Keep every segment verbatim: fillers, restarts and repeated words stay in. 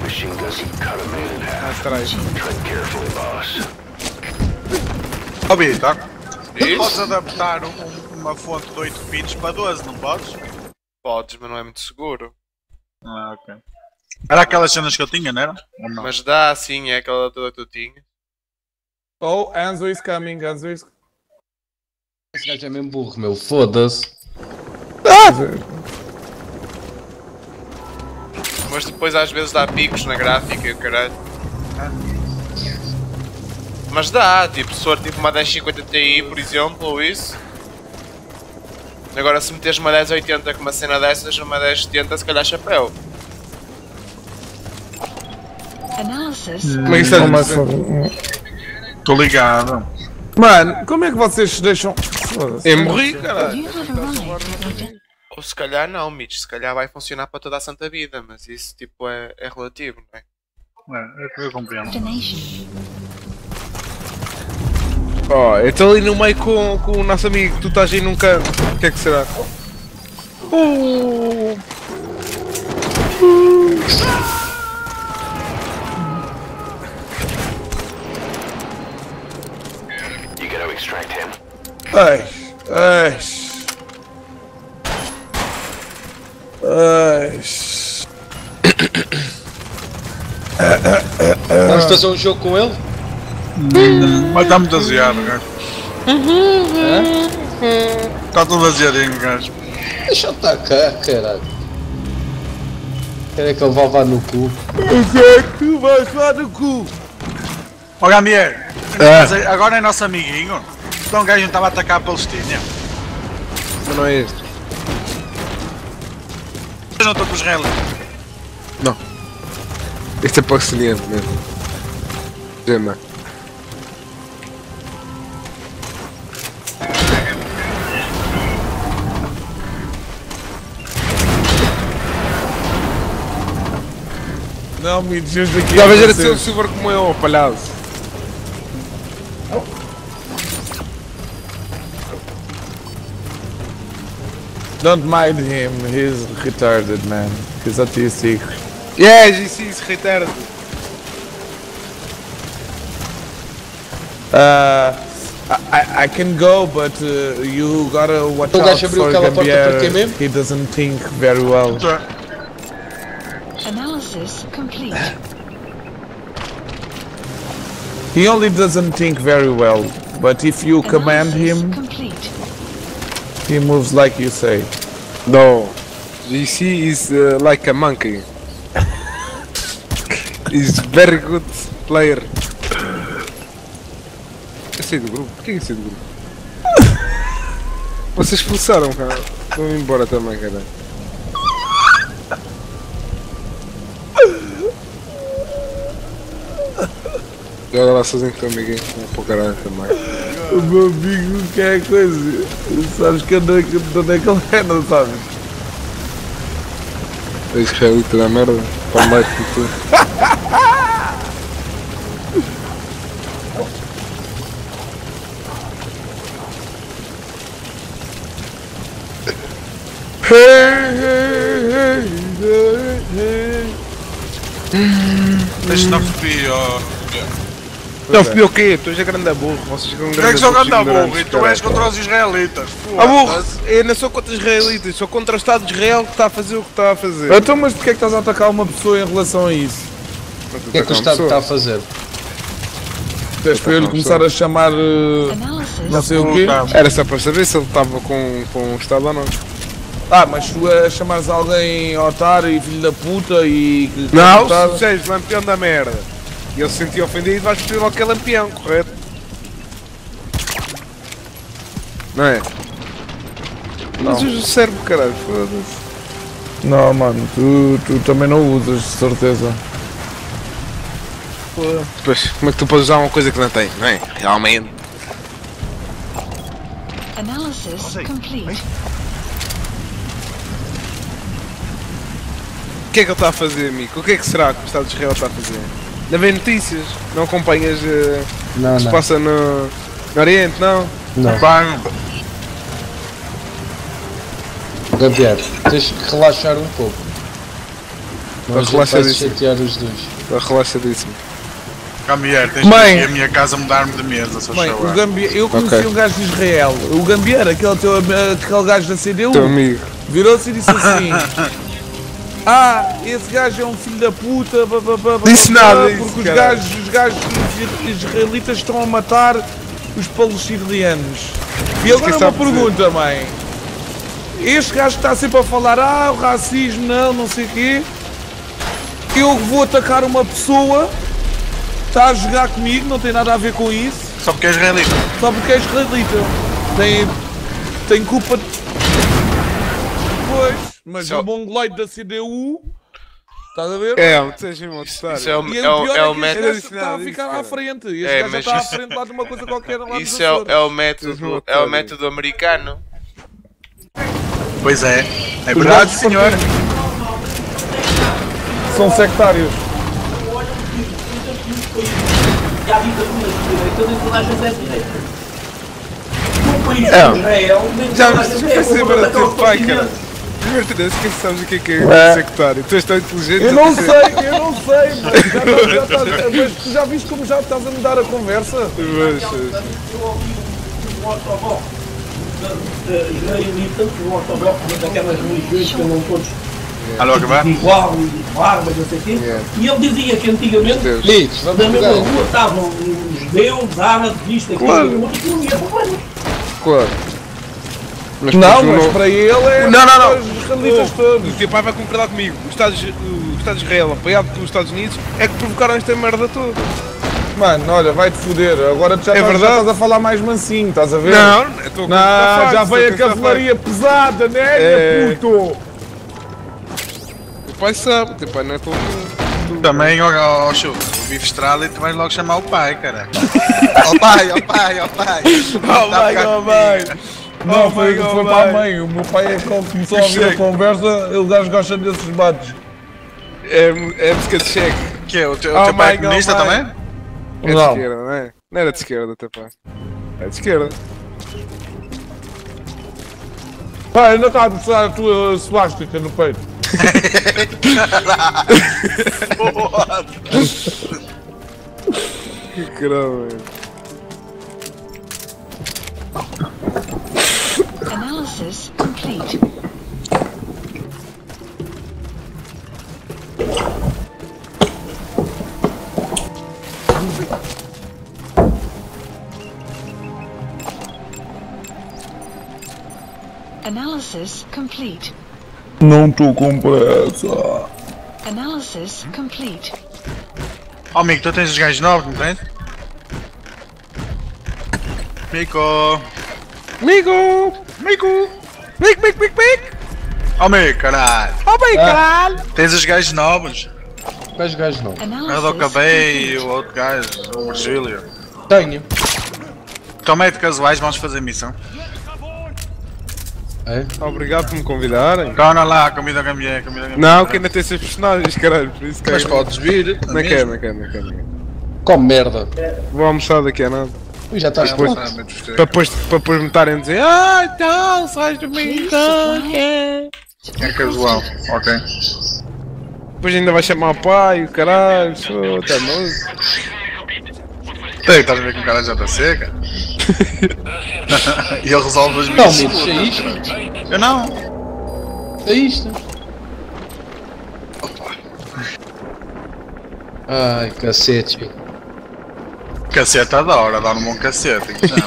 machine guns can cut a man in Ah, half. espera aí. Tread carefully, boss. Ó Vitor, Isso? podes adaptar um- uma fonte de oito pins para doze, não podes? Podes, mas não é muito seguro. Ah, ok. Era aquelas cenas que eu tinha, não era? Ou não? Mas dá sim, é aquela toda que tu tinhas. Oh, Enzo is coming, Enzo is... Esse gajo é mesmo burro, meu. Foda-se. Mas depois às vezes dá picos na gráfica e o caralho. Mas dá, tipo, se for tipo uma dez cinquenta Ti, por exemplo, ou isso. Agora se meteres uma dez oitenta com uma cena dessas, uma dez setenta, se calhar chapéu. Analysis. Como é que isso é? Estou ligado. Mano, como é que vocês se deixam... Foda-se. Eu morri, caralho. You have arrived. Ou se calhar não, Mitch, se calhar vai funcionar para toda a santa vida, mas isso tipo é, é relativo, não é? É, eu, eu compreendo. Destination. Ó, eu estou ali no meio com, com o nosso amigo, tu estás aí num canto. O que é que será? Uh. You gotta extract him. Ai, ai... Ai... Vamos fazer um jogo com ele? Mas está muito aziado, gajo. Está tudo aziadinho, gajo. Deixa eu estar cá, caralho. Quer é que ele vá levar no cu? O que é que tu vais lá no cu? Ó Gambier, mas agora é nosso amiguinho. Então o gajo não estava a atacar a Palestina. Mas não é este. Eu não estou com os israelitas. Não. Este é palestiniano mesmo. Gema. Não, me diz aqui. Já vejo era ser o silver como eu, palhaço. Don't mind him, he's retarded, man. He's autistic. Yes, this is retarded. Uh, I, I can go, but uh, you gotta watch O out gajo abriu for aquela porta para quê Gambier. mesmo? He doesn't think very well. Analysis complete. He only doesn't think very well, but if you command Analysis him, complete. he moves like you say. No. D C is uh, like a monkey. He's very good player. Eu saí do grupo? Porquê que eu saí do grupo? Vocês expulsaram, cara. Vão embora também, cara. Joga lá sozinho com o amiguinho, vão para o caralho também. O meu amigo quer coisa. Sabes que onde é que, de onde é que ele é, não sabes? É israelita da merda, para mais que tu. Deixa não fui, ó. Não, fui o quê? Tu és a grande burro, vocês são Como é que grandes sou grande burros burro e ignorantes, tu és caralho. contra os israelitas? Ah, burro! Eu não sou contra os israelitas, sou contra o Estado de Israel que está a fazer o que está a fazer. Então, mas porquê é que estás a atacar uma pessoa em relação a isso? O que é que o Estado está a fazer? Tens para ele começar a chamar. uh, Analysis. não sei o quê? Era só para saber se ele estava com, com o Estado ou não. Ah, mas tu a chamares alguém otário e filho da puta e. que- Não, coitado. se és lampião da merda e ele se sentiu ofendido, vais perceber logo que é lampião, correto? Não é? Mas usa o cérebro, caralho, foda-se. Não, mano, tu, tu também não usas, de certeza. Depois, como é que tu podes usar uma coisa que não tem, não é? Realmente. Analysis complete. O que é que ele está a fazer, amigo? O que é que será que o Estado de Israel está a fazer? Não vê notícias? Não acompanhas uh, Não, o que se não. passa no, no Oriente, não? Não. Pago. Gabriel, tens que relaxar um pouco. Está Mas vai relaxadíssimo. chatear os dois. Está relaxadíssimo. Gambier, tens Mãe. que ir à minha casa mudar-me de mesa, só Bem, o favor. Gambier, eu conheci Ok. um gajo de Israel. O Gambier, aquele, teu, aquele gajo da C D U, Teu amigo. virou-se e disse assim: Ah, esse gajo é um filho da puta, pá, pá, pá, pá, Disse pá, nada, porque disse, os caralho. gajos, os gajos israelitas estão a matar os palestinianos. E agora quem uma sabe dizer. pergunta, mãe. Este gajo que está sempre a falar, ah, o racismo, não, não sei o quê. Eu vou atacar uma pessoa, está a jogar comigo, não tem nada a ver com isso. Só porque és israelita. Só porque é israelita. Tem, tem culpa de... Pois, mas Só- o mongoloide da C D U... Estás a ver? É, não seja um otário. Isso é o, E é o, pior é o que este método. gajo está a ficar à frente. Este É, gajo já mas está à isso- frente lá de uma coisa qualquer lá dos Isso é, o- Açores. é o Mesmo método. É otário. o método americano. Pois é. É Os verdade, gajos senhor. São sectários. Já vi que a direita nem toda a gente é de direita. No país É. de Israel, nem Já toda a viste gente que é a foi favor sempre daquele teu pai, cara. continente. Primeiro tu não que sabes o que é que é É. sectário. Tu és tão inteligente. Eu não sei, eu não sei, mas, já, já, já estás- mas tu já viste como já estás a mudar a conversa? Mas, Eu ouvi um ortodoxo israelita, um ortodoxo daquelas religiões que andam todos Alô, Acabar? de igual, de barbas, não sei o quê. Yeah. E ele dizia que antigamente Deus. Litos, vamos na mesma jogar. rua estavam os judeus, árabes, isto, aquilo, Claro. e não havia problema. claro. Mas Não, depois mas não- para ele é Não, não, não. os israelitas todos. O teu pai vai concordar comigo. O Estado, de- o Estado de Israel, apoiado pelos Estados Unidos, é que provocaram esta merda toda. Mano, olha, vai-te foder. Agora tu já, É estás, já verdade. estás a falar mais mansinho, estás a ver? Não, eu estou a Não, constatar já factos, veio a estou constatar cavalaria pesada, né, É. meu puto? factos. O teu pai sabe, o teu pai não é tão... Também, ó, ó, Chu, o bife estrala e tu vais logo chamar o pai, cara. Ó pai, ó pai, ó pai. Oh, mãe, oh, mãe. Não, Oh, foi, mãe, oh, foi mãe. para a mãe. O meu pai é que quando começou a ouvir a Chega. conversa, ele gajo gosta desses bates. É, é música de cheque. Que é? O teu, Oh, o teu pai é my comunista God, também? É de Não. esquerda, não é? Não era de esquerda, teu pai. É de esquerda. Pá, ainda está a mostrar a tua suástica no peito. Que caralho, velho. Analysis complete. Analysis complete. Não estou com pressa. Analysis complete. Ó, amigo, tu tens os gajos novos, não tens? Mico! Migo! Migo! Migo, migo, migo, migo! Ó, amigo, caralho! Oh, bem, caralho! Tens os gajos novos? Quais gajos não? A do Analysis Cabei e complete. o outro gajo, o Virgílio. Tenho. Então, é de casuais, vamos fazer missão. É? Obrigado por me convidarem. Cona lá, comida gambier, comida gambier. Não, que ainda tem seis personagens, caralho, por isso que Mas podes vir. Não quero, não quero, não quero. não quero. Come merda. Vou almoçar daqui a nada. Ui, já estás Depois, pronto. ah, Para depois, para depois me estarem a dizer ah, então, sais do meio, então, é. é casual, ok. Depois ainda vai chamar o pai, o caralho, sou, tá maluco. Ei, estás a ver que o cara já está seca? E ele resolve as Não, minhas Mitos, é disputas. isto? Eu não. É isto? Ai, cacete. Cacete adora, dá um bom cacete.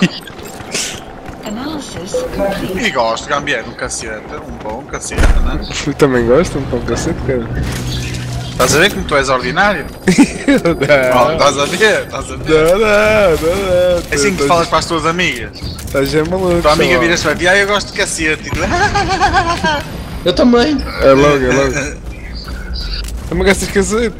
Analysis complete. E gosto, gambier, um cacete, um bom cacete, né? Eu também gosto, um pão cacete, cara. Estás a ver como tu és ordinário? Não, Oh, estás a ver? Estás a ver? não, não, não. É assim que tu falas para as tuas amigas. Estás já maluco. Tua amiga chaval. vira-se para ti, ah, eu gosto de cacete. E tu, Eu também. É logo, é logo. Também gastas cacete.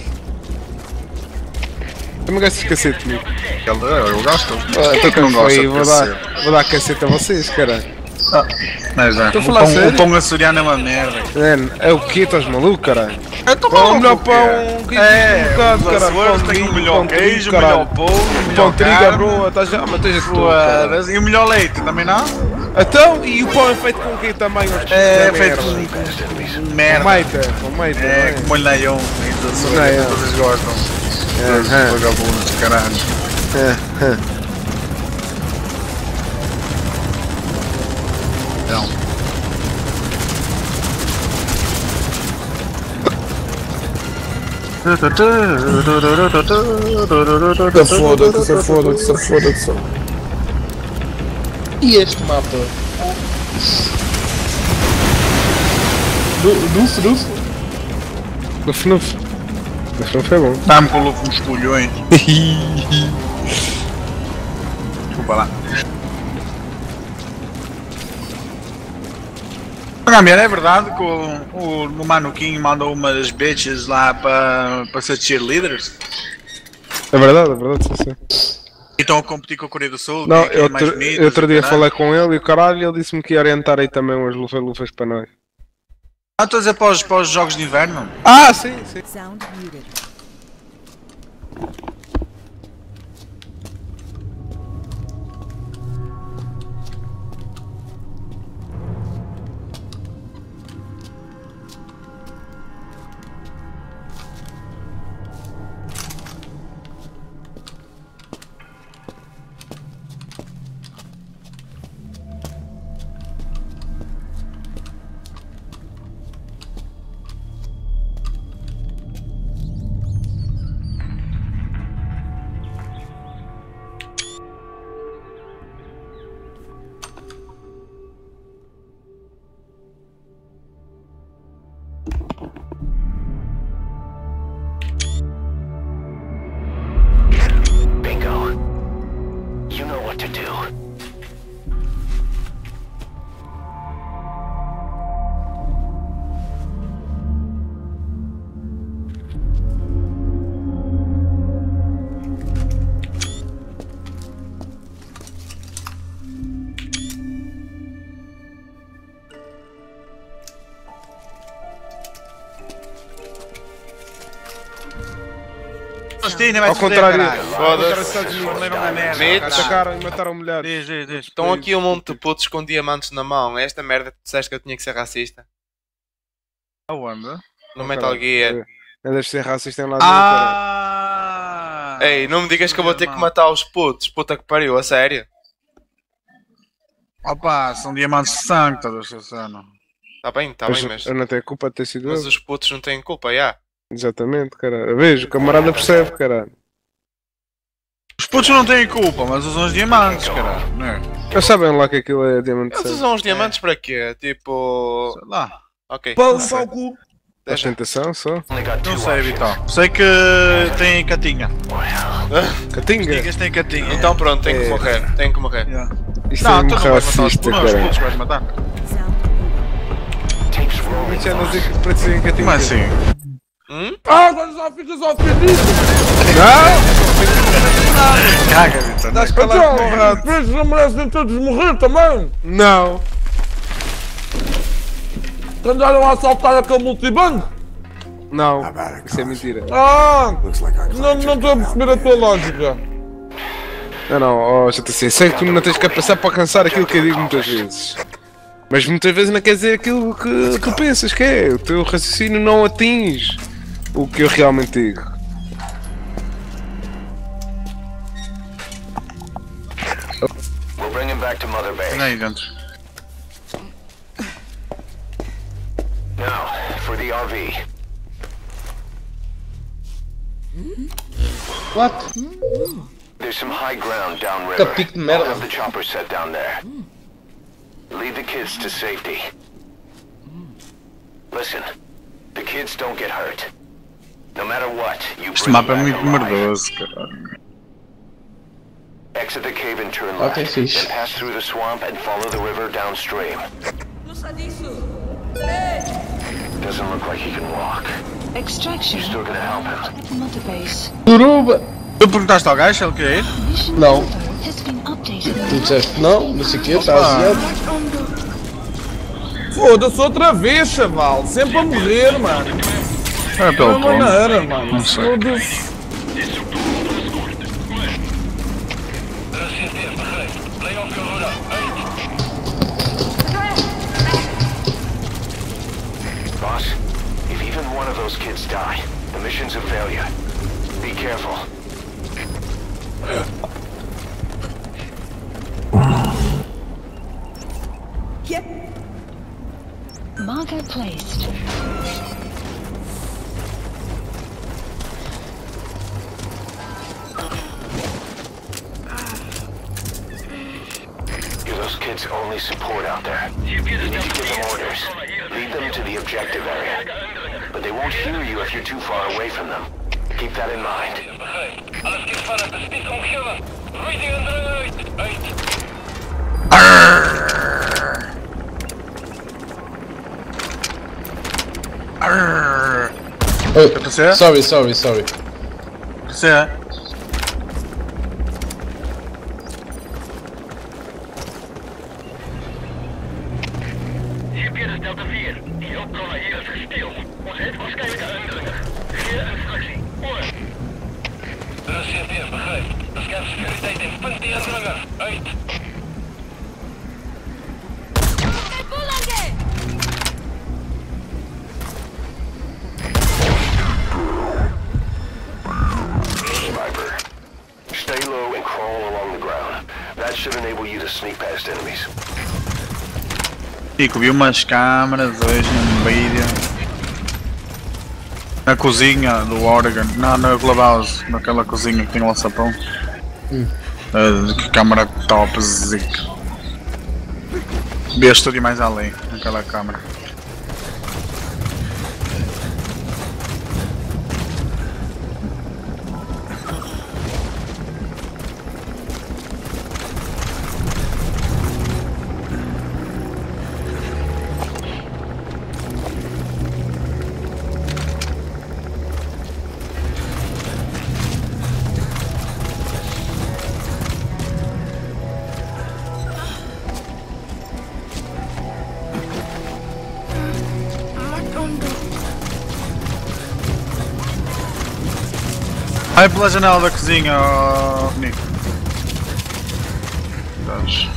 Também gastas cacete comigo. Ele, eu gosto. Ah, Quem é que não gosta de vou dar, cacete? vou dar cacete a vocês, caralho. Mas é, Estou a o falar pão, sério? o pão açoriano é uma merda. Mano, é o quê? Estás maluco, caralho? Eu tô Pão, maluco, melhor o quê? pão, queijo É, um bocado, os caralho. Açores Pão tem o trigo, melhor pão queijo, trigo, o melhor caralho. pão, o Pão melhor trigo é carne. broa, estás já, mas tens a tua, caralho. Foda-se. E o melhor leite, também não? Então, e o pão é feito com que tamanho? É feito com merda. Com meita, com meita, não É, é? com molho naion. Naion. Todas gostam. Todos Aham. vagabundos, caralho. Aham. Então. Se foda-se, se foda-se, se foda-se. E este mapa? Du- Duf, duf. Nuf, nuf. Nuf, nuf é bom. Dá-me com o lobo uns colhões. Desculpa lá. Gambiar, é verdade que o, o, o Manuquinho mandou umas bitches lá para pa ser cheerleaders? É verdade, é verdade, sim, sim. E estão a competir com a Coreia do Sul? Não, quem é que é eu mais outro, bonitas eu outro e dia caralho? falei com ele e o caralho ele disse-me que ia orientar aí também umas lufas-lufas para nós. Ah, estou a dizer para os, para os jogos de inverno? Ah, sim, sim. Sound muted. Bingo. You know what to do. Palestina vai Ao se fuder, contrário, caralho. ao contrário dos Foda-se. Estados Unidos. Forneram uma merda. Mitch. Atacaram e mataram mulheres. Diz, diz, diz. Estão aqui um monte de putos com diamantes na mão. Esta merda que tu disseste que eu tinha que ser racista. Aonde? No Metal Gear. Não deve ser racista em lado nenhum, caralho. Ah! Ei, não me digas que eu vou ter que matar os putos. Puta que pariu, a sério. Opa, são diamantes de sangue, estás a ver, cena. Tá bem, tá Mas bem, mas, eu não tenho culpa de ter sido mas eu. os putos não têm culpa, já. Exatamente, caralho. Vejo, o camarada percebe, caralho. Os putos não têm culpa, mas usam os diamantes, caralho. Não é? Eles sabem lá que aquilo é diamante Eles de sangue. usam os diamantes para quê? Tipo. Sei lá. Ok. Pão para o cu. Ostentação só. Only got two Não sei, options. Vitor. Sei que tem catinha. Catinga. Digas tem catinha. Então pronto, tem que É. morrer. Tem que morrer. Yeah. Isto Não, é tu muito não vais matar os racista, putos, não, os caralho. putos vais matar. Sound muted. Takes rolling. Já não sei que para dizer catinga. Como assim? Hum? Ah, agora já ficas ofendido. Caga, Vitor. Estás calado como um rato. Então, os presos não merecem todos morrer também. Não. Que andaram a assaltar aquele multibanco. Não. Isso é mentira. Ah, não não estou a perceber a tua lógica. Não, não, ó, já te sei. Sei que tu não tens capacidade para alcançar aquilo que eu digo muitas vezes. Mas muitas vezes não quer dizer aquilo que tu pensas que é. O teu raciocínio não atinge o que eu realmente digo. We'll bring him back to Mother Base. Aí dentro. Now, for the R V. What? There's some high ground downriver. Capique de I'll merda. have the chopper set down there. Lead the kids to safety. Listen, the kids don't get hurt. No matter what, you Este bring mapa é them muito back alive. merdoso, caralho. Exit the cave and turn left. Ok, fixe. Then pass through the swamp and follow the river downstream. Doesn't look like he can walk. Extraction Still gonna help him. at Mother Base. Turuba! Tu perguntaste ao gajo se ele queria ir? Mission Não. info has been updated. Tu disseste não, não sei o quê, está asiado. Foda-se outra vez, chaval. Sempre a morrer, mano. É De pelo uma ponto. maneira, mano. Não sei. Foda-se. those kids die. The mission's a failure. Be careful. Marker placed. You're those kids' only support out there. You need to give them orders. Lead them to the objective area. But they won't hear you if you're too far away from them. Keep that in mind. Oh, sorry, sorry, sorry. Você é? Hier is Delta vier. Die hulpbronnen hier is gesteeld. Ons heeft waarschijnlijk een indringer. Geen instructie. Oor. De C P F begrijpt. De schermsecuriteit heeft punt die indringer. Uit. Sniper. Stay low and crawl along the ground. That should enable you to sneak past enemies. Chico, vi umas câmaras hoje num vídeo na cozinha do Oregon, não, na Clubhouse, naquela cozinha que tem lá sapão. Hum. Uh, que câmara top, zica. Vi a estúdio mais além, naquela câmara. Vai pela janela da cozinha, oh, Nico. Estás.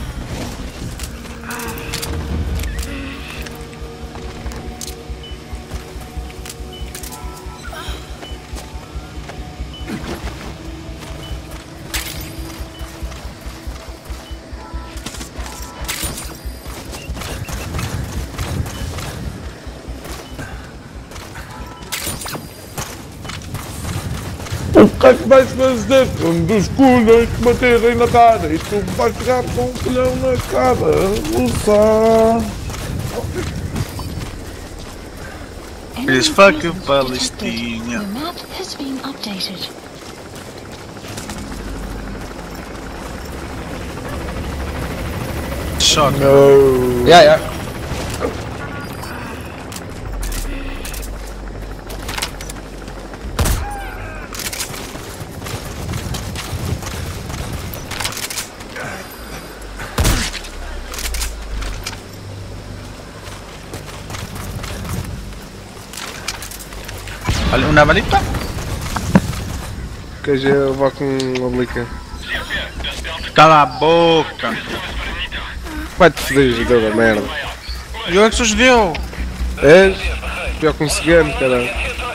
O que é que vais fazer quando os colhões te baterem na cara e tu vais pegar com um colhão na cara? Usa! Eles fuck Palestina. The map has been updated. Choque. No. Yeah, yeah. Una balita? Quer dizer, eu vou com uma blica. Cala a boca! Vai-te foder, judeu da merda. E o que sucedeu? É? Pior que um cigano, caralho.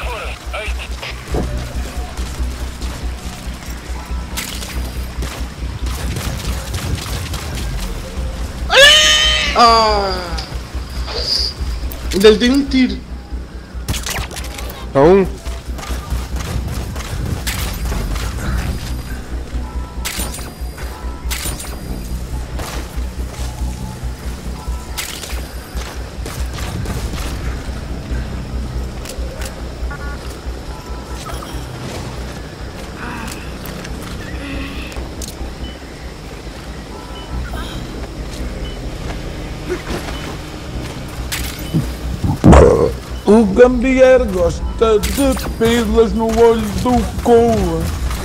Ah! Ainda lhe dei um tiro. A um? O Gambier gosta de pílulas no olho do cu.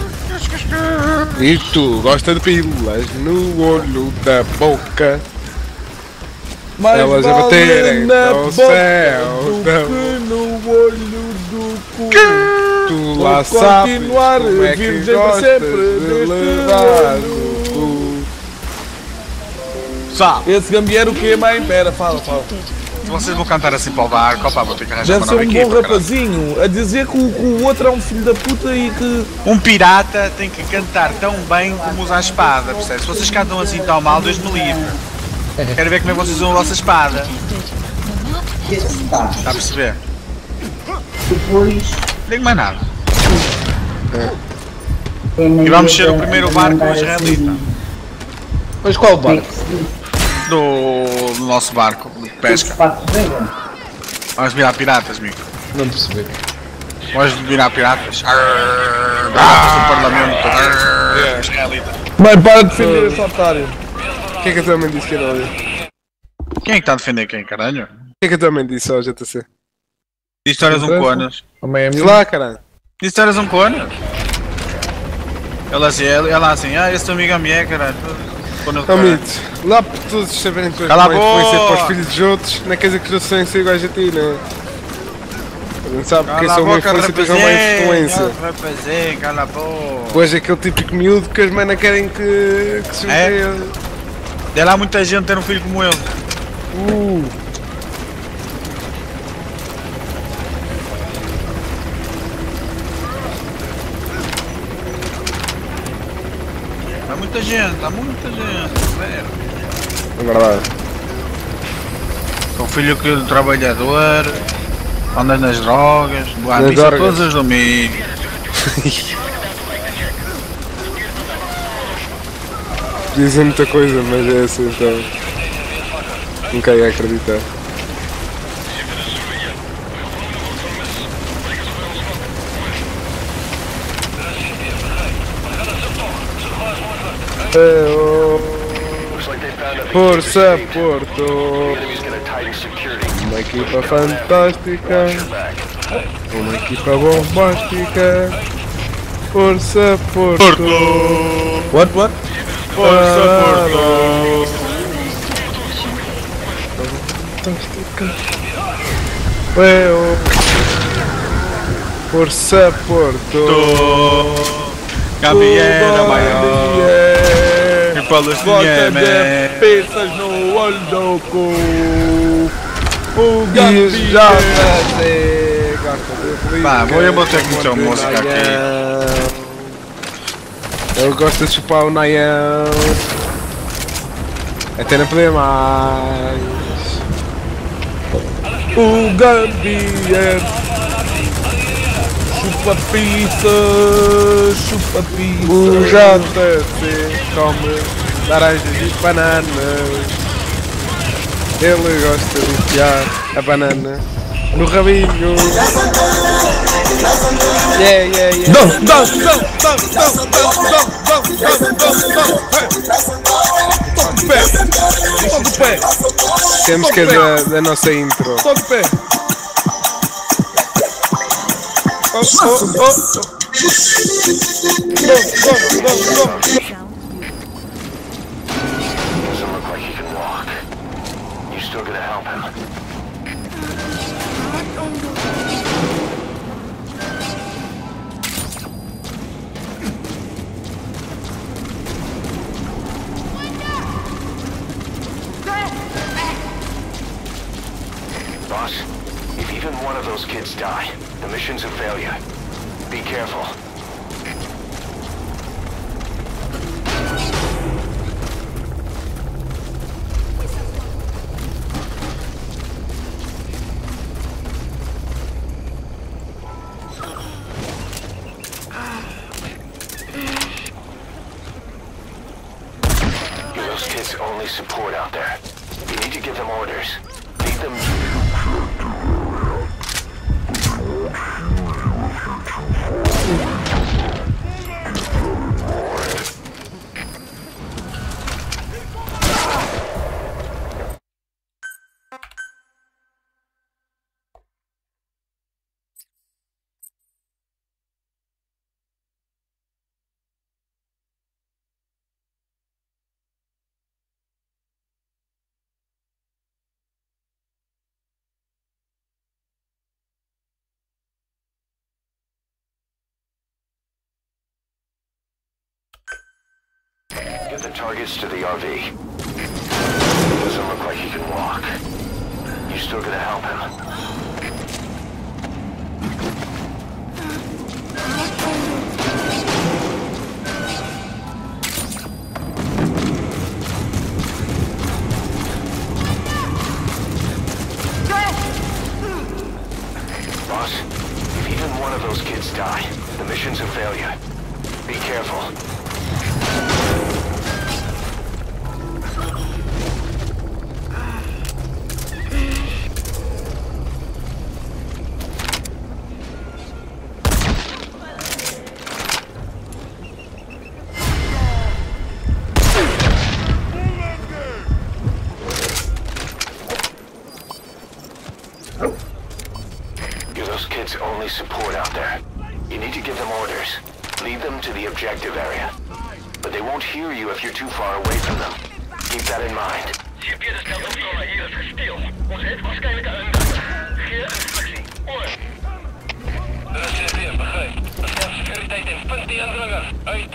E tu gosta de pílulas no olho da boca. Mas elas a vale baterem na no boca céu do da que no olho do cu. Tu lá Vou sabes continuar como é que virgem para gostas sempre de deste levar olho. no cu. Sabe? Esse Gambier o que, mãe? Pera, fala, fala. Se vocês vão cantar assim para o barco, opa, vou ter que arranjar Deve uma ser nova um equipa, bom rapazinho a dizer que o, que o outro é um filho da puta e que. Um pirata tem que cantar tão bem como usar a espada, percebes? Se vocês cantam assim tão mal, Deus me livre. Quero ver como é que vocês usam a vossa espada. Está a perceber? Depois. Não digo mais nada. E vamos ser o primeiro barco israelita. Mas qual barco? Do, do nosso barco de pesca. Vamos virar piratas, amigo. Não percebi. Vamos virar piratas. Arrrr, piratas do Parlamento. Arrrr, israelita. Bem, para de defender esse otário. O que é que eu também disse que era ali? Quem é que está a defender quem, caralho? O que é que eu também disse ao J T C? Diz que tu eras um conas. Diz lá, caralho. Diz que tu eras um conas. Ela assim, ela, ela assim, ah, esse teu amigo é minha, caralho. Amigos, lá por todos saberem que tu és Cala a uma influência boca! para os filhos dos outros, não é quer dizer que os outros têm ser iguais a ti, né? A gente sabe que quem Cala a sou uma boca, influência, tu és uma rapazê, influência. rapazê, cala a boca. Tu és aquele típico miúdo que as manas querem que, que se É? é? Dê lá muita gente ter um filho como ele. Uh. Há muita gente, há muita gente, velho. É verdade. Um filho que trabalhador, anda nas drogas, boa Nas missa drogas. todos os domingos. Dizem muita coisa, mas é assim então. Nunca ia acreditar. É o... Força Porto! Uma equipa fantástica! Uma equipa bombástica! Força Porto! What, what? Força Porto! Fantástica! É o... Força Porto! Gabriela maior. E Paulo Bota de peças no olho do cu. O Gabi já fazer. Pá, vou eu vou ter que meter uma música aqui. Eu gosto de chupar o Naião. Até não poder mais. O Gabi é chupa pizza, chupa pizza. O J C come laranjas e bananas. Ele gosta de enfiar a banana no rabinho. Yeah, yeah, yeah. Não, não, não, não, não, não, não, não, não, não. Toque o pé, toque o pé. Temos que é da, da nossa intro. Toque o pé. Oh, oh, oh. Não, não, não, não. Doesn't look like he can walk. You still gonna help him? Boss, if even one of those kids die, the mission's a failure. Be careful. You're those kids' only support out there. You need to give them orders. Lead them. Get the targets to the R V. Doesn't look like he can walk. You You still gonna help him? Boss, if even one of those kids die, the mission's a failure. Be careful. You're those kids' only support out there. You need to give them orders. Lead them to the objective area. But they won't hear you if you're too far away from them. Keep that in mind. Chipje, de stelcontrole hier is gesteeld. Ons heeft waarschijnlijk een Geer instructie. Oor. Reserveer, begrijp. Schermsecuriteit in punt die indringer. Uit.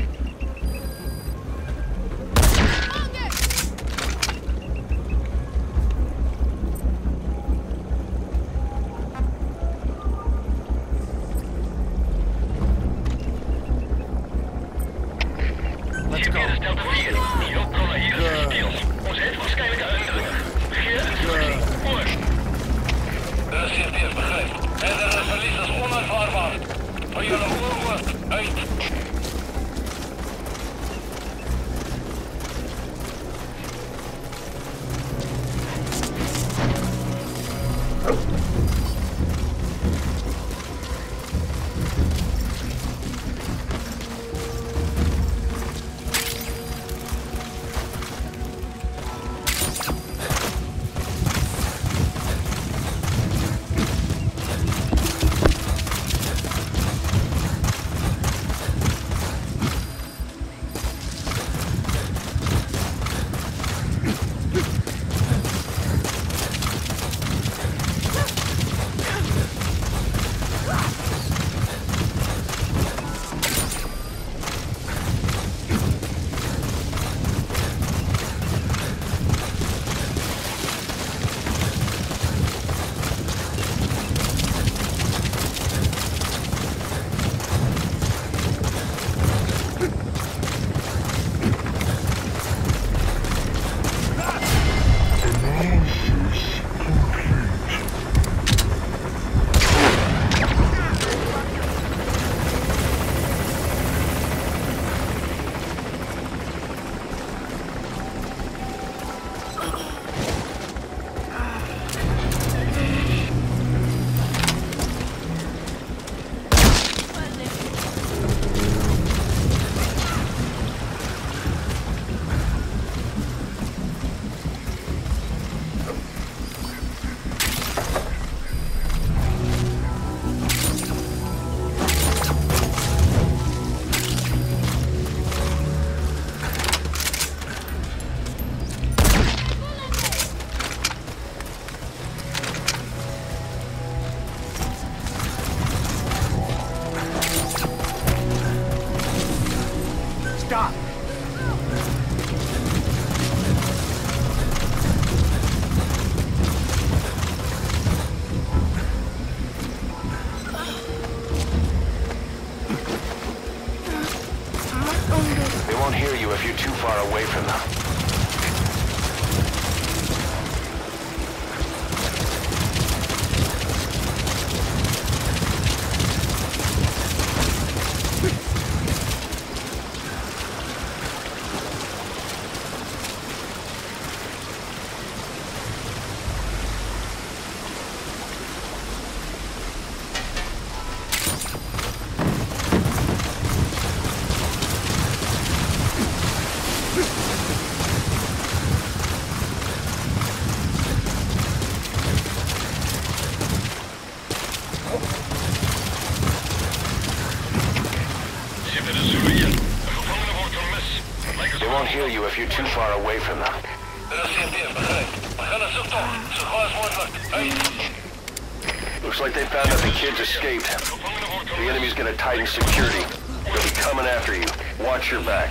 They won't hear you if you're too far away from them. Looks like they found out the kids escaped. The enemy's gonna tighten security. They'll be coming after you. Watch your back.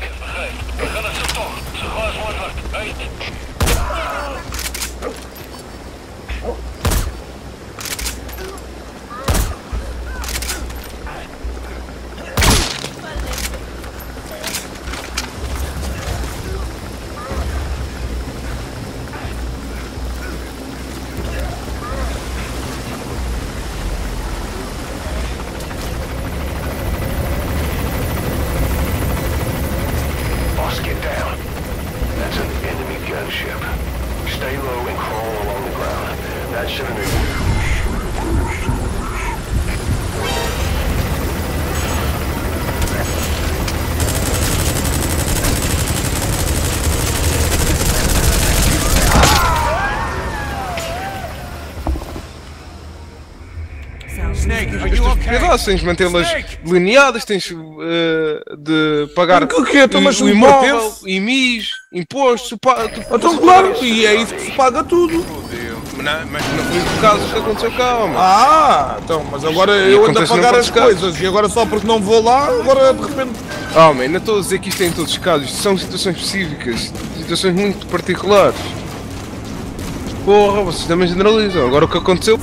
espaço, tens de mantê-las delineadas, tens uh, de pagar o que é? Então, mas o, o imóvel, I M I S, impostos, tu, tu, então claro, e é isso que se paga tudo. Não, mas não foi o caso que aconteceu cá, mano. Ah, então, mas agora E eu ando a acontece pagar não as pode coisas e agora só porque não vou lá, agora de repente... Oh, man, não estou a dizer que isto é em todos os casos, isto são situações específicas, situações muito particulares. Porra, vocês também generalizam. Agora o que aconteceu...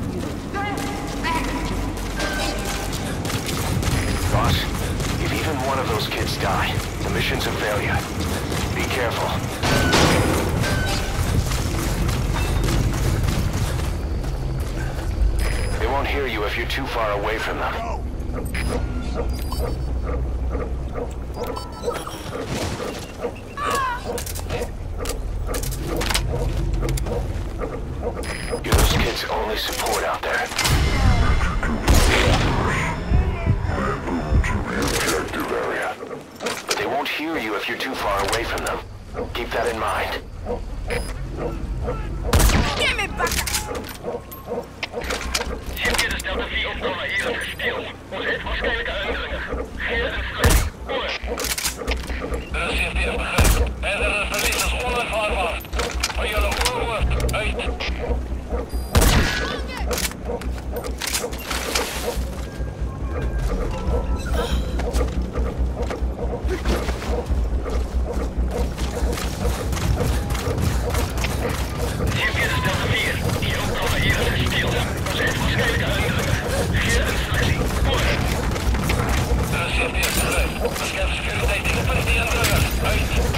Boss, if even one of those kids die, the mission's a failure. Be careful. They won't hear you if you're too far away from them. You're those kids' only support out there. Objective area. But they won't hear you if you're too far away from them. Keep that in mind. Give me back! Hier geht es Delta vier auf Donner, hier ist Stil. Und etwas keine Änderungen. Hier ist Flex. Das ist die Begriff. En er verlies is onuitvaarbaar. Van jullie oorlog uit. Hier geht es Delta vier. Hier op Donner, hier is Stil. Und etwas keine Änderungen. Hier is Flex. Dat is die begriff. Dat is security tegen van die Änderungen. Uit.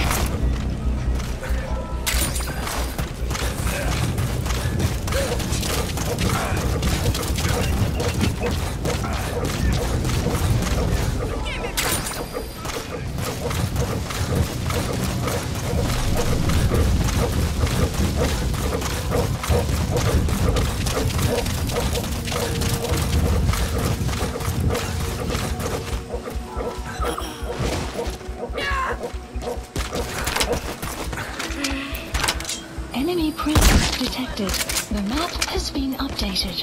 Enemy presence detected. The map has been updated.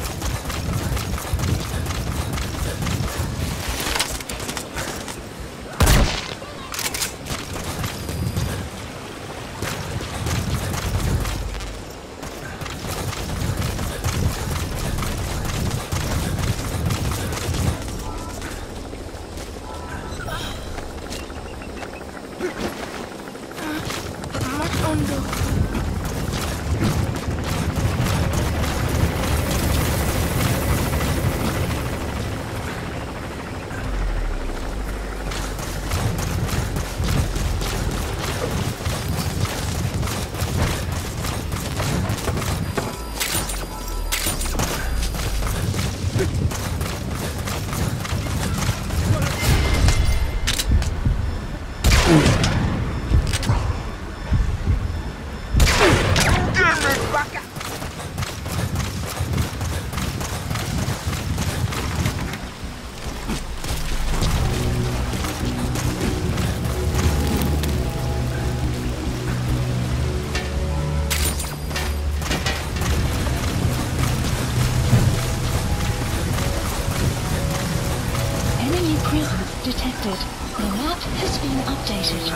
Detected. The map has been updated.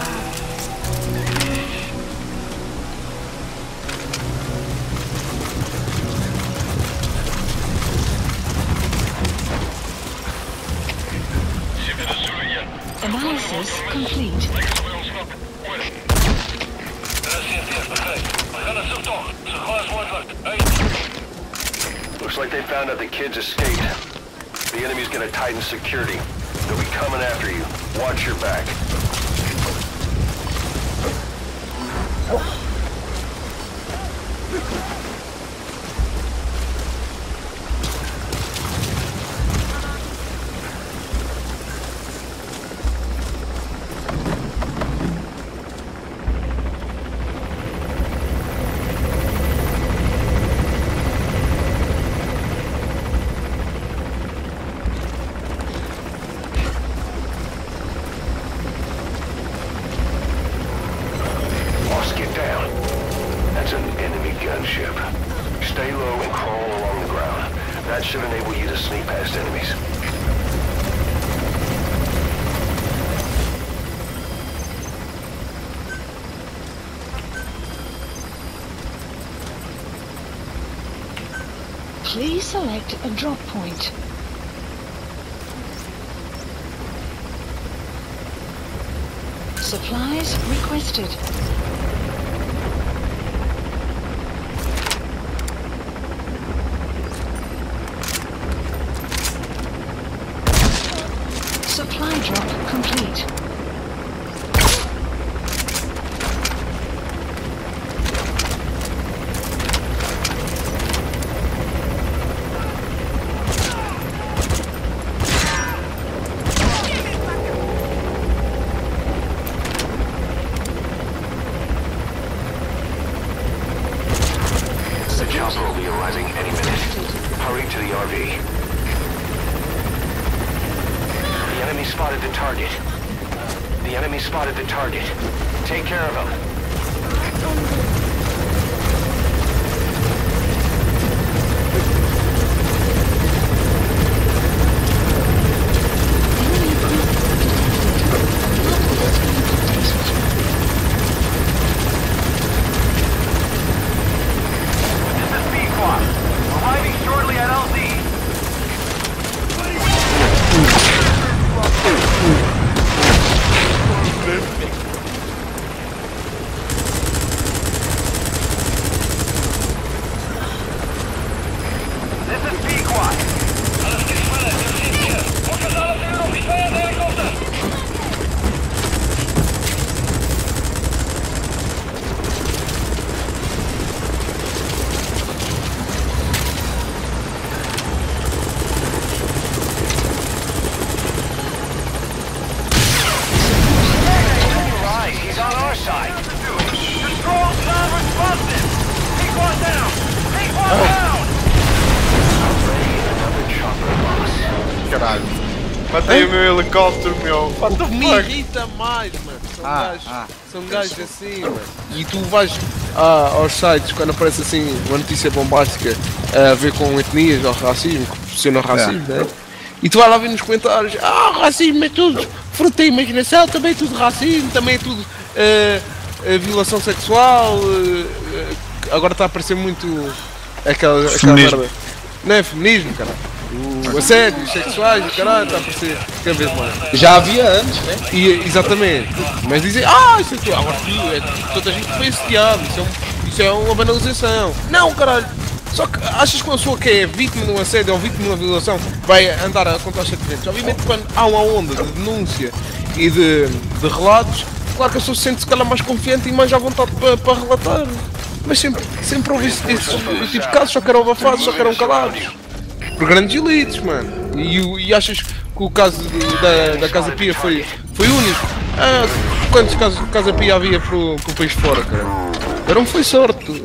Analysis complete. Looks like they found out the kids escaped. The enemy's gonna tighten security. They'll be coming after you. Watch your back. Boss, get down. That's an enemy gunship. Please select a drop point. Supplies requested. Supply drop complete. The chopper will be arriving any minute. Hurry to the R V. The enemy spotted the target. The enemy spotted the target. Take care of him. Caralho. Matei o meu helicóptero, meu. What the Me fuck? irrita mais, mano. São Ah, gajos, ah. são gajos assim, mano. E tu vais ah, aos sites quando aparece assim uma notícia bombástica a ver com etnias ou racismo, que proporciona racismo, né? E tu vais lá ver nos comentários, ah, racismo é tudo fruto da imaginação, também é tudo racismo, também é tudo uh, uh, violação sexual. Uh, uh, agora está a aparecer muito aquela, aquela Feminismo. merda. Não é feminismo, cara. O assédios sexuais, o caralho, está a aparecer cada vez mais. Já havia antes, né? E, exatamente. Mas dizem, ah, isso é tudo, agora tu, é toda a gente que foi assediado, isso é, um, isso é uma banalização. Não, caralho. Só que achas que uma pessoa que é vítima de um assédio ou vítima de uma violação vai andar a contar os sentimentos? Obviamente quando há uma onda de denúncia e de, de relatos, claro que a pessoa se sente se calhar mais confiante e mais à vontade para, para relatar. Mas sempre, sempre houve esse, esse, esse tipo de casos, só que eram abafados, só que eram calados. Por grandes elites, mano. E, o- e achas que o caso de- da, da Casa Pia foi, foi único? Ah, quantos casos de Casa Pia havia pro, pro país fora, cara? Era um foi sorte.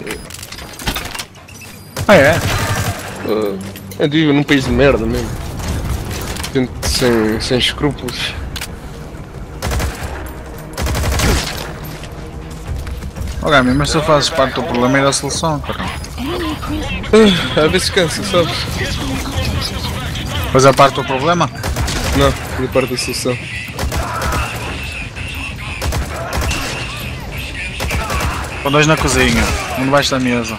Ah, é? Uh, eu vivo num país de merda mesmo. Gente sem, sem escrúpulos. Olha, mas tu fazes parte do problema e da solução, cara. Enemy present. Uh, às vezes cansa, sabes? Mas a parte do problema? Não, minha parte da solução. Com dois na cozinha, um debaixo da mesa.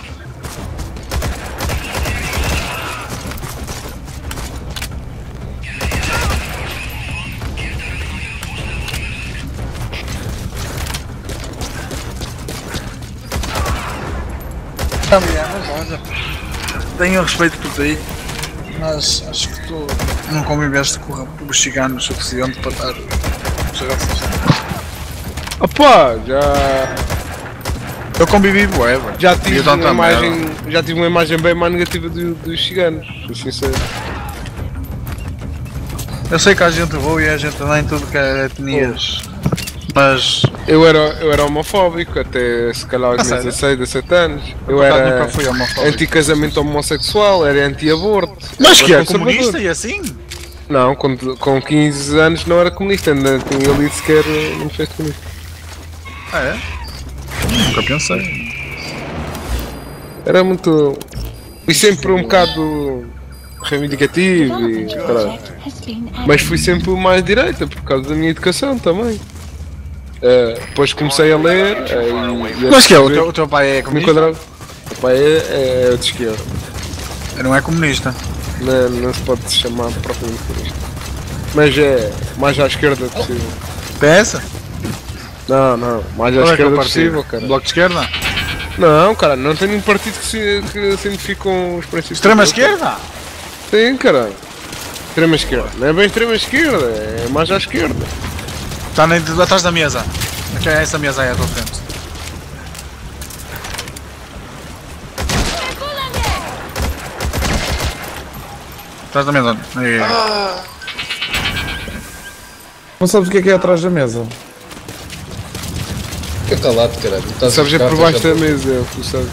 Tá, mulher, mas olha, tenho respeito por ti, mas acho que tu não conviveste com os ciganos o suficiente para estar Opá, já. Eu convivi bué, velho. Já E tive, eu tanta uma imagem, merda. já tive uma imagem bem mais negativa do- dos ciganos, sou sincero. Eu sei que há gente boa e há gente nem tudo que é etnias, mas Eu era, eu era homofóbico até se calhar aos Ah, meus sério? dezasseis, dezassete anos. Eu por acaso era nunca fui homofóbico. anti-casamento homossexual, era anti-aborto. Mas que era é conservador. comunista e assim? Não, com, com quinze anos não era comunista, ainda tinha ali sequer um manifesto comunista. Ah, é? Nunca pensei. Era muito. Fui sempre um bocado reivindicativo e Development caralho. project has been Mas added. fui sempre o mais direita por causa da minha educação também. Eh, depois comecei a ler eh, e, e a Mas que é? O perceber teu, o teu pai é que me comunista? enquadrava. O pai é, é de esquerda. Não é comunista. Não, não se pode chamar propriamente comunista. Mas é mais à esquerda possível. P S? Não, não, mais à Qual é que é o esquerda partido? possível, cara. Bloco de esquerda? Não, cara, não tem nenhum partido que se, que se identifique com os princípios. Extrema esquerda? Sim, cara. Extrema esquerda. Não é bem extrema esquerda, é mais à esquerda. Está nem atrás da mesa. Aqui é essa mesa aí à tua frente. Atrás da mesa. Aí. Não sabes o que é que é atrás da mesa? Fica calado, caralho. Estás a Sabes, é ficar por baixo da fechado. mesa, é o que tu sabes.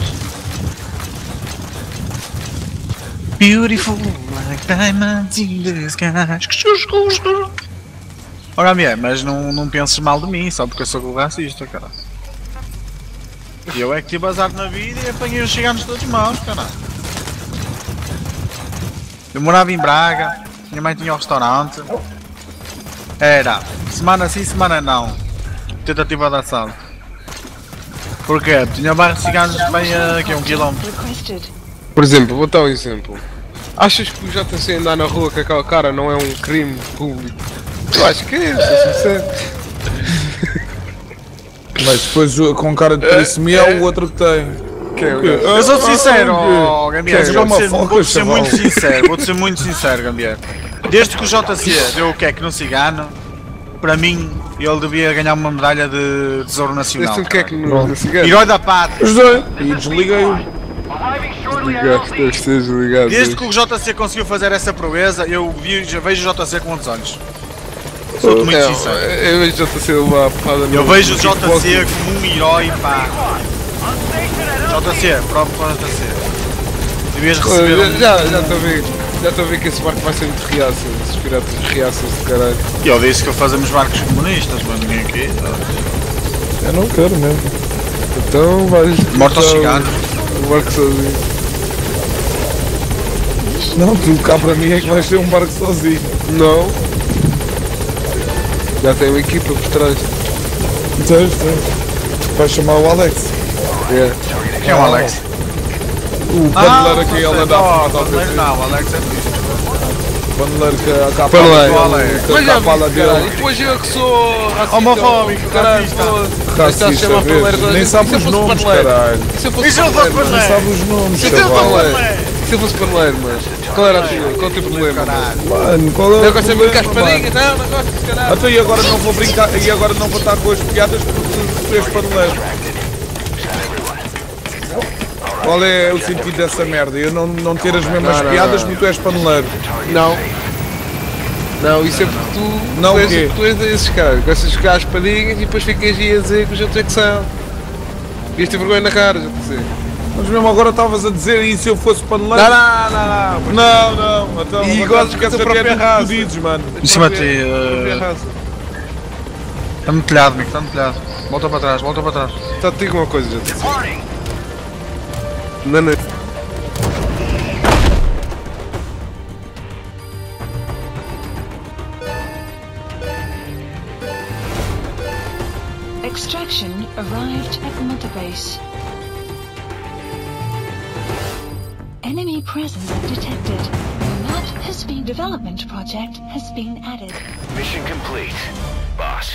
Beautiful like diamonds in the sky. Ora, minha, mas não, não penses mal de mim, só porque eu sou racista, cara. E eu é que tive azar na vida e apanhei os ciganos todos maus, cara. Eu morava em Braga, minha mãe tinha um restaurante. Era semana sim, semana não. Tentativa de assalto. Porquê? Tinha bairro de ciganos bem aqui a um quilómetro. Requested. Por exemplo, vou dar um exemplo. Achas que o J C andar na rua com aquela cara não é um crime público? Eu acho que é, sou sincero. Mas depois com cara de trissomia é o outro que tem. Que é, Eu sou sincero, oh, Gambier, Queres vou-te uma ser, foca, vou ser chaval? muito sincero, vou-te ser muito sincero, Gambier. Desde que o J C deu o queque no cigano, para mim ele devia ganhar uma medalha de Tesouro Nacional. Este o que é que caralho. no, no cigarro? Herói da Pátria. Os dois. E desliguei-o. Desligaste, deve ser desligado. Desde que o J C conseguiu fazer essa proeza, eu vi, já vejo o J C com outros olhos. Sou-te muito Não, sincero. eu vejo o J C levar a porrada no Eu vejo o J kickboxing. C como um herói, pá. J C, próprio para o J C. Devias receber Olha, um... Já já estou a ver, já estou a ver que esse barco vai ser muito reaça, esses piratas reaças de caralho. E eu disse que eu fazemos barcos comunistas, mas ninguém aqui. Eu não quero mesmo. Então vais. Morto aos então, ciganos. O barco sozinho. Não, tu cá para mim é que vais ter um barco sozinho. Não. Já tem uma equipa por trás. Tens, tens. Vais chamar o Alex. É. Quem é o Alex? O paneleiro aqui, ele anda a fumar não, não, o Alex é fixe. O paneleiro que a capa Paneleiro. que Mas a já capa vi, dele. caralho. E depois eu que sou racista. Homofóbico, caralho. racista. Está a Racista, chamar vês? paneleiro. Nem Se sabe eu os fosse nomes, paneleiro. caralho. Se eu fosse E se eu fosse paneleiro. Nem paneleiro? sabe os nomes, Se eu fosse chaval. paneleiro. Se eu fosse paneleiro, mas. Qual era a tua? Qual é o teu problema? Caralho. Mano, qual é o Eu gosto de brincar problema, mano? espadinhas. Não, não gosto de caralho. Então e agora não vou brincar, e agora não vou estar com as piadas porque tu, tu és paneleiro. Qual é o sentido dessa merda? Eu não, não ter as mesmas Não, não, piadas não. porque tu és paneleiro. Não. Não, isso é porque tu. Não tu o és, quê? tu és desses caras. Gostas de jogar espadinhas e depois ficas aí a dizer que os outros é que são. Devias ter vergonha na cara, já te sei. Mas mesmo agora estavas a dizer e se eu fosse paneleiro? Não, não, não, não. Não, não. Então, E agora gozes com a quer tua saber própria de raça. pedidos, mano. Em cima de ti, Própria uh, raça. está muito telhado, amigo, está muito telhado. Volta para trás, volta para trás. Só te digo uma coisa, já te sei. Não, não. Extraction arrived at Motorbase. Enemy presence detected. The map has been development project has been added. Mission complete, boss.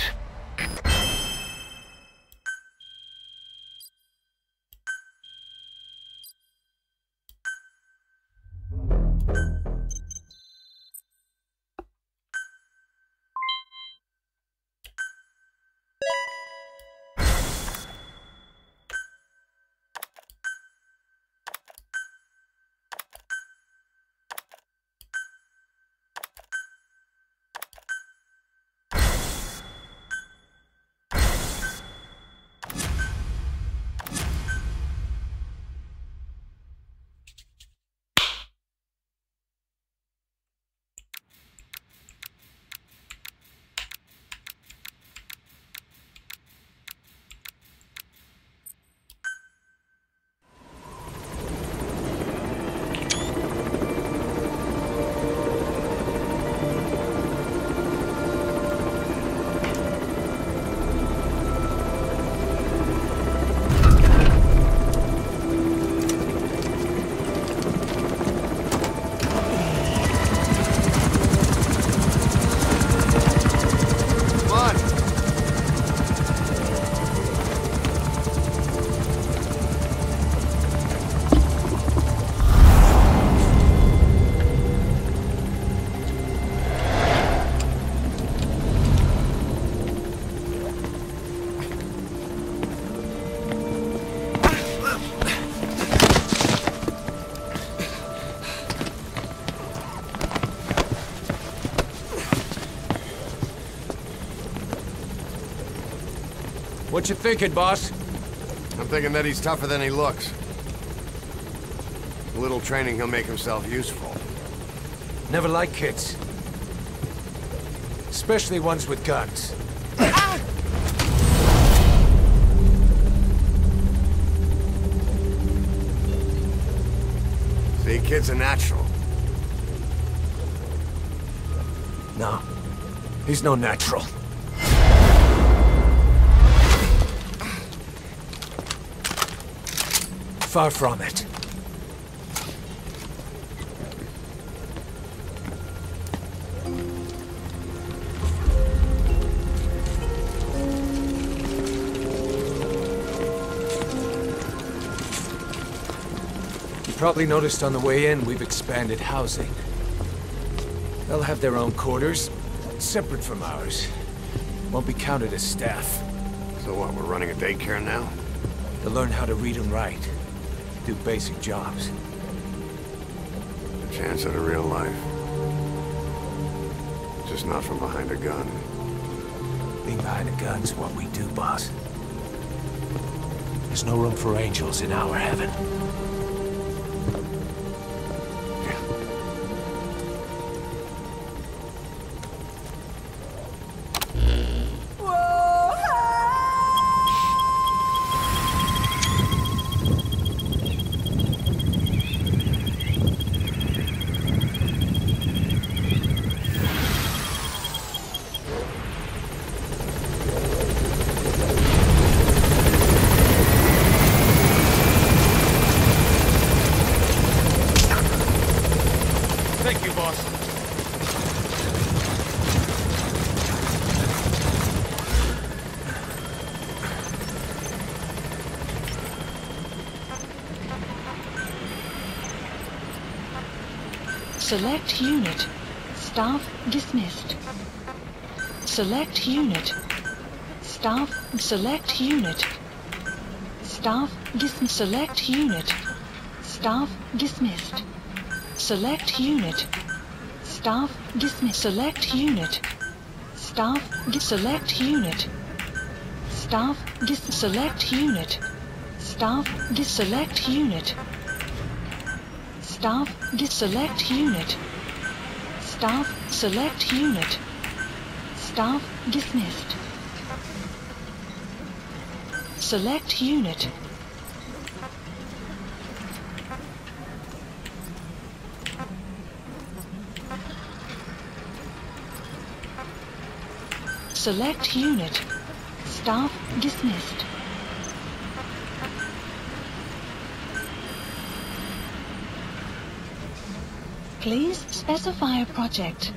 What you thinking, boss? I'm thinking that he's tougher than he looks. A little training, he'll make himself useful. Never liked kids. Especially ones with guns. See, kid's a natural. No. He's no natural. Far from it. You probably noticed on the way in, we've expanded housing. They'll have their own quarters, separate from ours. Won't be counted as staff. So what, we're running a daycare now? They'll learn how to read and write. Do basic jobs. A chance at a real life. Just not from behind a gun. Being behind a gun's what we do, boss. There's no room for angels in our heaven. Thank you, boss. Select unit. Staff dismissed. Select unit. Staff. Select unit. Staff dis. Select unit. Staff dismissed. Select unit. Staff dismiss. Select unit. Staff dis. Select unit. Staff dis. Select unit. Staff dis. Select unit. Staff dis. Select unit. Staff select unit. Staff dismissed. Select unit. Select unit. Staff dismissed. Please specify a project.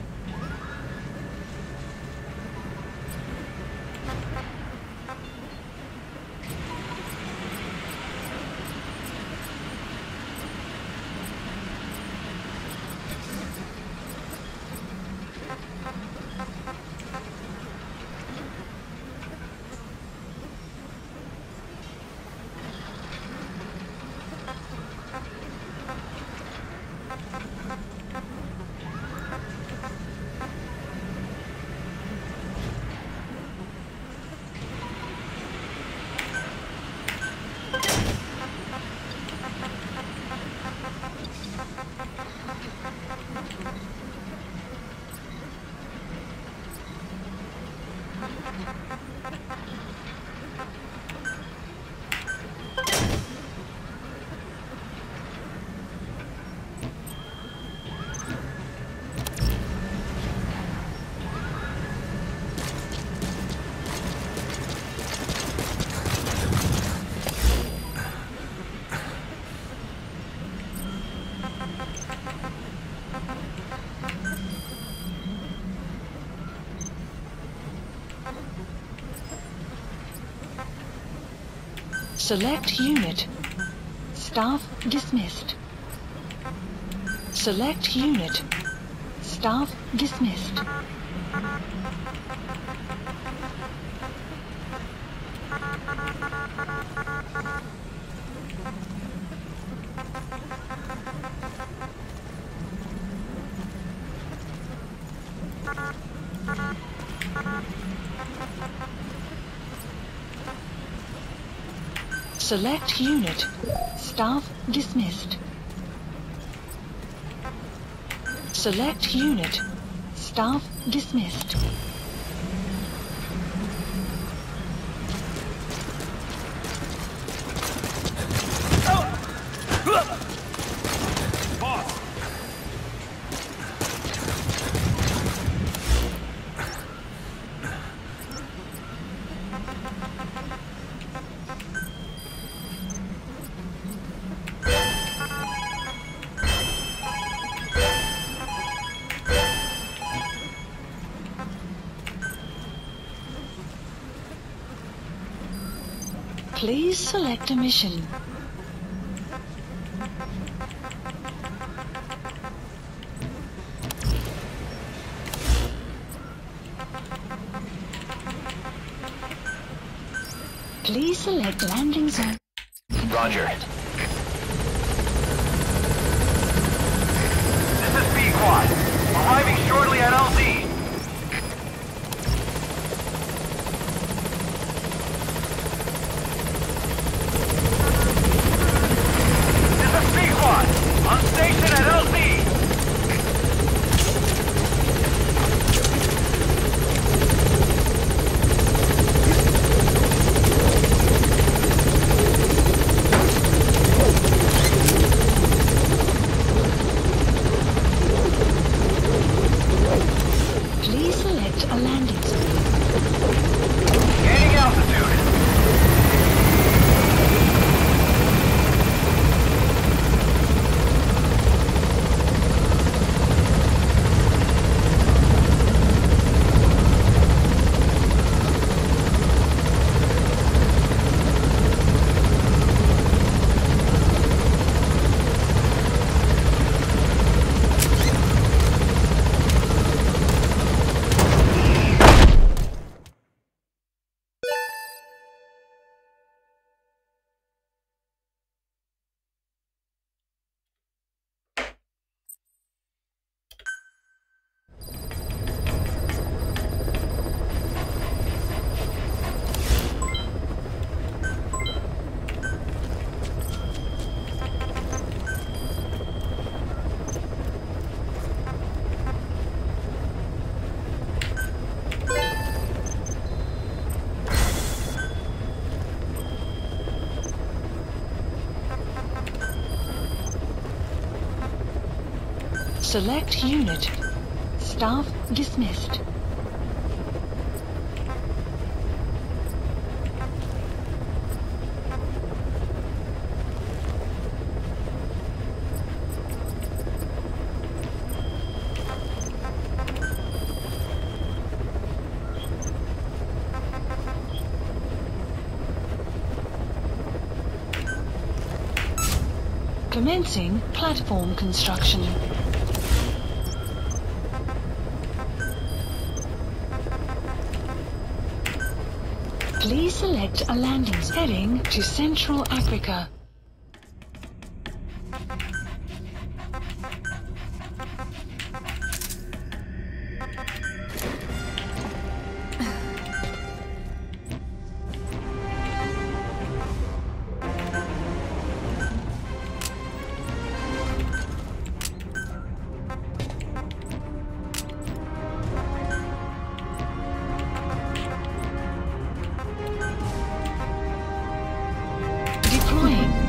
Select unit. Staff dismissed. Select unit. Staff dismissed. Select unit. Staff dismissed. Select unit. Staff dismissed. Please select a mission. Please select landing zone. Roger. This is B-Quad. Arriving shortly at L Z. On station at L Z! Please select a landing zone. Gaining altitude. Select unit. Staff dismissed. Commencing platform construction. Please select a landing heading to Central Africa. Deploying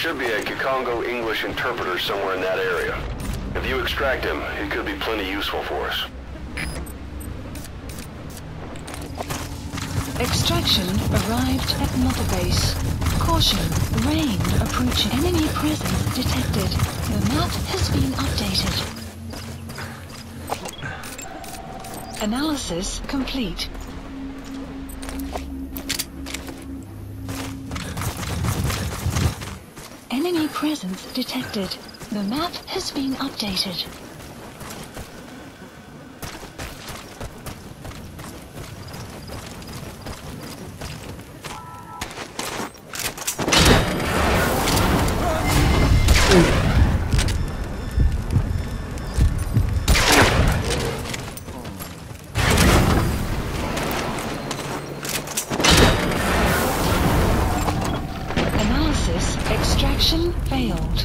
should be a Kikongo English interpreter somewhere in that area. If you extract him, he could be plenty useful for us. Extraction arrived at Mother Base. Caution, rain approaching. Enemy presence detected. The map has been updated. Analysis complete. Enemy presence detected. The map has been updated. Extraction failed.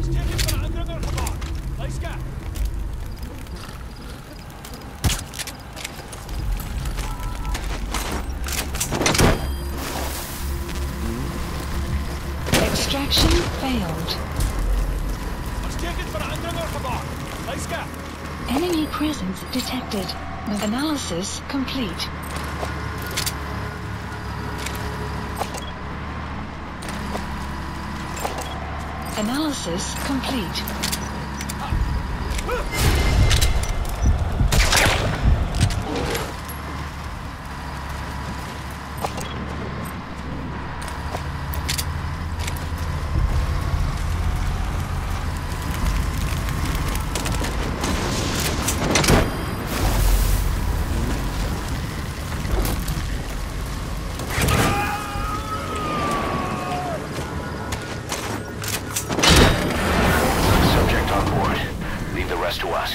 Extraction failed. Enemy presence detected. Analysis complete. Analysis complete. To us.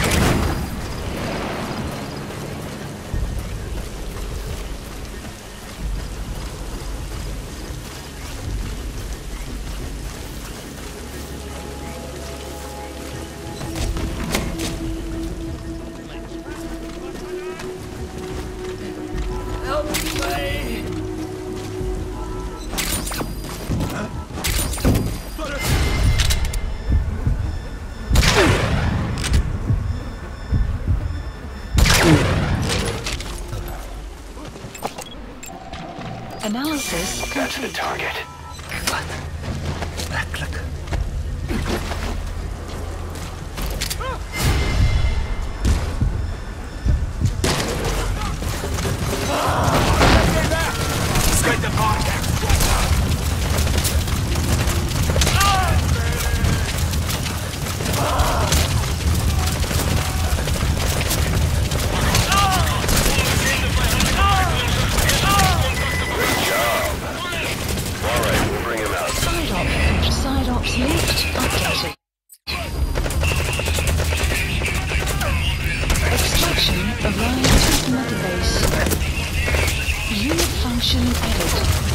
Help me! Analysis complete. That's the target. Click. Get the target. Side ops lift updated. Extraction arrived at Mother Base. Unit function added.